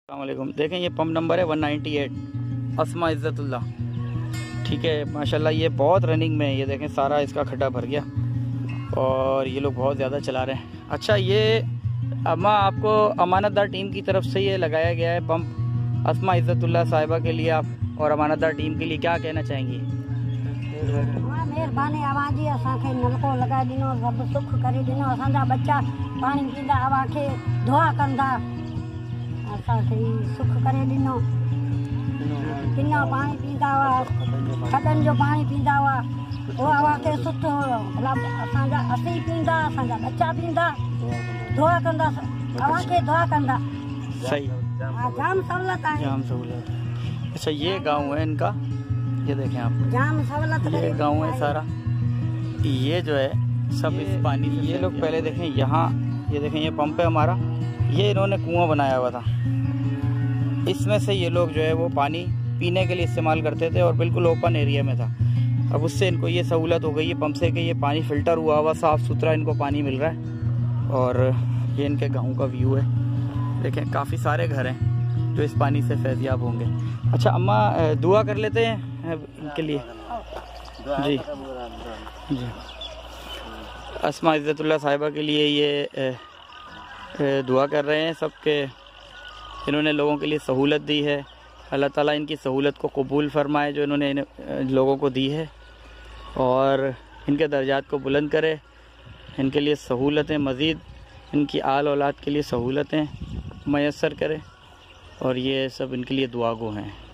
अस्सलाम वालेकुम। देखें ये पंप नंबर है 198 अस्मा इज़्ज़तुल्लाह। ठीक है माशाल्लाह, ये बहुत रनिंग में है। ये देखें सारा इसका खड्डा भर गया और ये लोग बहुत ज़्यादा चला रहे हैं। अच्छा, ये अम्मा आपको अमानतदार टीम की तरफ से ये लगाया गया है पंप अस्मा इज़्ज़तुल्लाह साहिबा के लिए, आप और अमानतदार टीम के लिए क्या कहना चाहेंगी? मेहरबानी आवाजी असांखे नलको लॻाए ॾिनो, रब सुख करे ॾिनो। असांजा बच्चा पानी पींदा, अवांखे दुआ कंदा, असांखे सुख करे ॾिनो। किना पानी पींदा हुआ, खॾनि जो पानी पींदा हुआ, उहो अवांखे सुठो असांजा असीं पींदा, असांजा बच्चा पींदा, दुआ कंदा, अवांखे दुआ कंदा। सही, जाम सहूलत आहे, जाम सहूलत। अच्छा, ये गाँव है इनका, ये देखें आप, जाम सहूलत। ये गाँव है सारा। ये जो है सब इस पानी से, ये लोग पहले देखें यहाँ, ये देखें ये पंप है हमारा, ये इन्होंने कुआं बनाया हुआ था, इसमें से ये लोग जो है वो पानी पीने के लिए इस्तेमाल करते थे और बिल्कुल ओपन एरिया में था। अब उससे इनको ये सहूलत हो गई है पंप से कि ये पानी फ़िल्टर हुआ हुआ साफ़ सुथरा इनको पानी मिल रहा है। और ये इनके गाँव का व्यू है, देखें काफ़ी सारे घर हैं जो इस पानी से फैज़याब होंगे। अच्छा अम्मा, दुआ कर लेते हैं इनके लिए। जी जी, अस्मा इज़्ज़तुल्लाह साहिबा के लिए ये दुआ कर रहे हैं सबके, इन्होंने लोगों के लिए सहूलत दी है। अल्लाह ताला इनकी सहूलत को कबूल फरमाए जो इन्होंने लोगों को दी है, और इनके दर्जात को बुलंद करे, इनके लिए सहूलतें मज़ीद, इनकी आल औलाद के लिए सहूलतें मयस्सर करे, और ये सब इनके लिए दुआ गो हैं।